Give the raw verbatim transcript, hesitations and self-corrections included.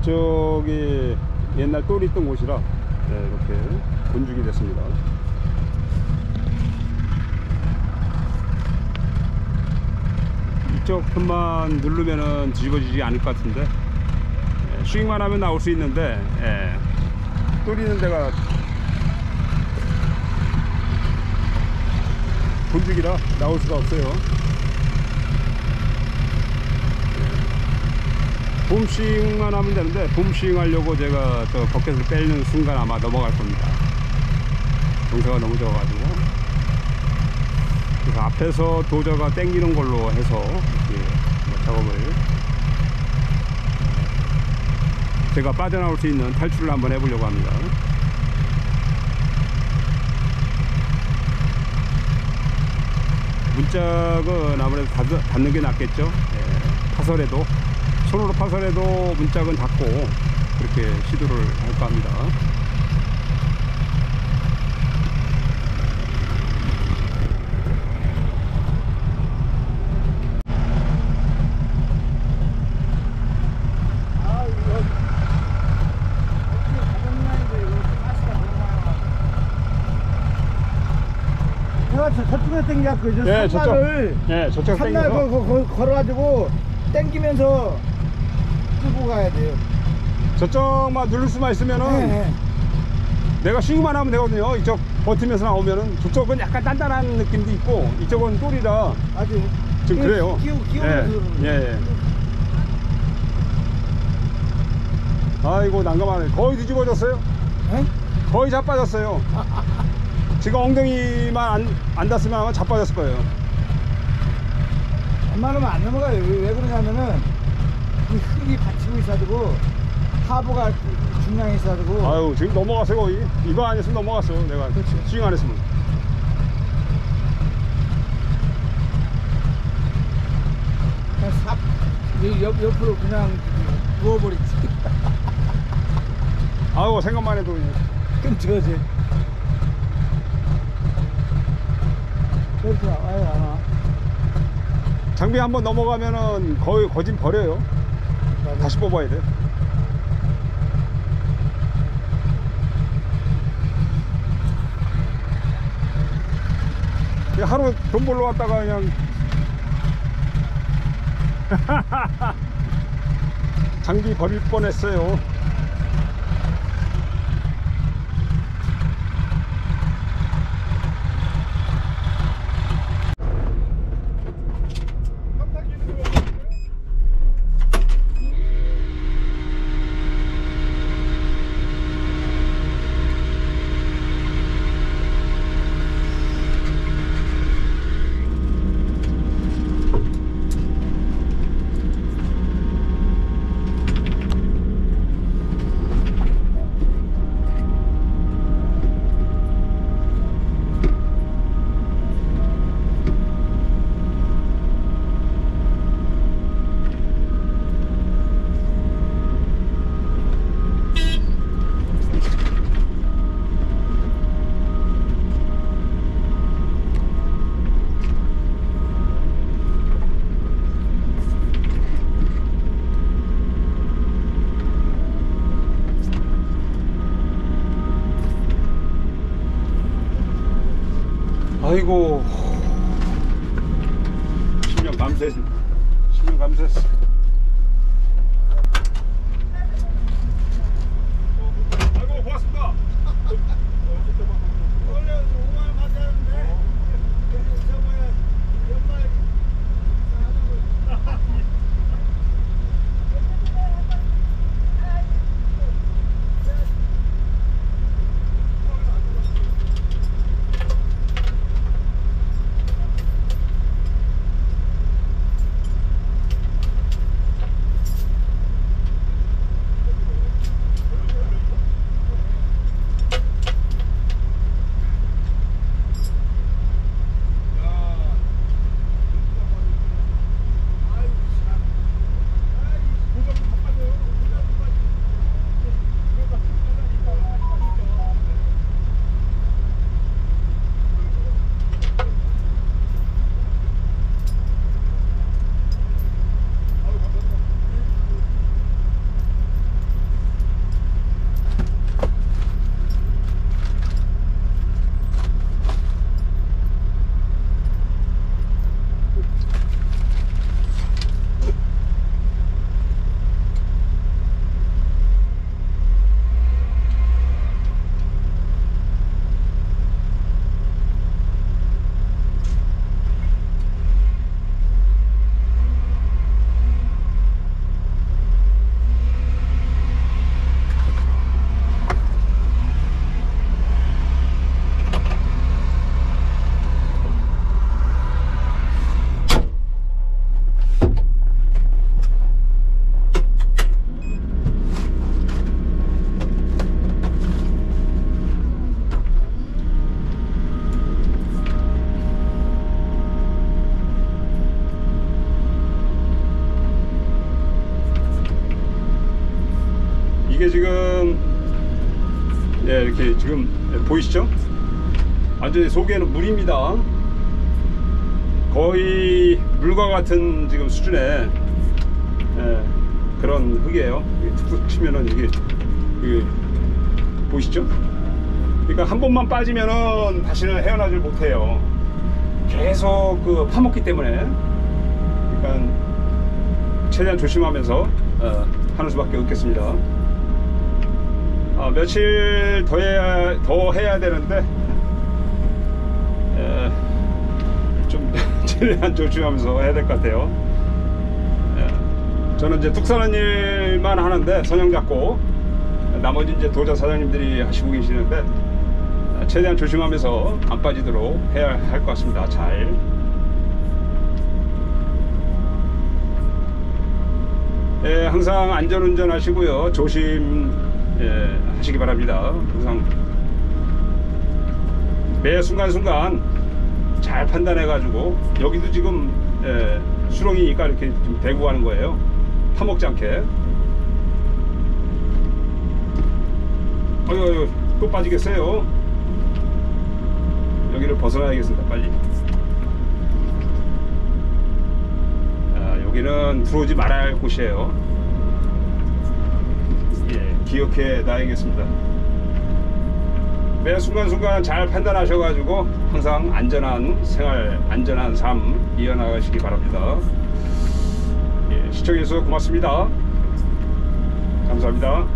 이쪽이 옛날 똘이 있던 곳이라 네, 이렇게 본죽이 됐습니다. 이쪽 틈만 누르면은 뒤집어지지 않을 것 같은데, 예, 스윙만 하면 나올 수 있는데, 예, 똘 있는 데가 본죽이라 나올 수가 없어요. 봄스윙만 하면 되는데, 봄스윙 하려고 제가 저 버켓을 빼는 순간 아마 넘어갈 겁니다. 동세가 너무 적어가지고. 그래서 앞에서 도저가 당기는 걸로 해서 이렇게 작업을, 제가 빠져나올 수 있는 탈출을 한번 해보려고 합니다. 문짝은 아무래도 닫는 게 낫겠죠. 예, 파설해도, 손으로 파설해도 문짝은 닫고 그렇게 시도를 할까 합니다. 저쪽에 땡겨갖고 이제 예, 산날을 저쪽, 예, 저쪽 산날 땡겨서 거, 거, 걸어가지고 땡기면서 끌고 가야 돼요. 저쪽만 누를 수만 있으면은, 네. 내가 스윙만 하면 되거든요. 이쪽 버티면서 나오면은. 저쪽은 약간 단단한 느낌도 있고, 이쪽은 똘이라 아주 좀 그래요. 끼우, 끼우면서 그러는 예, 예. 아이고 난감하네. 거의 뒤집어졌어요. 네? 거의 자빠졌어요. 지금 엉덩이만 안, 안 닿았으면 아마 자빠졌을 거예요. 웬만하면 안 넘어가요. 왜, 왜 그러냐면은 이 흙이 받치고 있어가지고 하부가 중량이 있어가지고. 아유 지금 넘어갔어요. 거의 이거 안 했으면 넘어갔어. 내가 스윙 안 했으면. 그냥 삽 옆, 옆으로 그냥 누워버리지. 아유 생각만 해도 끔찍하지. 그렇게 와요 안 와. 장비 한번 넘어가면은 거의 거진 버려요. 맞아. 다시 뽑아야 돼. 그냥 하루 돈 벌러 왔다가 그냥 장비 버릴 뻔했어요. 아이고 십 년 감수했어. 십 년 감수했어. 아이고 고맙습니다. 원래 오만 원 받았는데 저번에 연말 지금 예, 이렇게 지금 보이시죠? 완전히 속에는 물입니다. 거의 물과 같은 지금 수준의 예, 그런 흙이에요. 툭툭 치면은 이게, 이게 보이시죠? 그러니까 한 번만 빠지면은 다시는 헤어나질 못해요. 계속 그 파먹기 때문에. 그러니까 최대한 조심하면서 어, 하는 수밖에 없겠습니다. 아, 며칠 더 해야 더 해야 되는데 에, 좀 최대한 조심하면서 해야 될 것 같아요. 에, 저는 이제 뚝 사는 일만 하는데 선영 잡고 나머지 이제 도자 사장님들이 하시고 계시는데 최대한 조심하면서 안 빠지도록 해야 할 것 같습니다. 잘. 예, 항상 안전운전 하시고요. 조심 예, 하시기 바랍니다. 항상 매 순간순간 잘 판단해 가지고 여기도 지금 예, 수렁이니까 이렇게 좀 대고 가는 거예요. 파먹지 않게. 어휴, 또 빠지겠어요. 여기를 벗어나야겠습니다. 빨리. 아, 여기는 들어오지 말아야 할 곳이에요. 예, 기억해 놔야겠습니다. 매 순간순간 잘 판단하셔가지고 항상 안전한 생활, 안전한 삶 이어나가시기 바랍니다. 예, 시청해주셔서 고맙습니다. 감사합니다.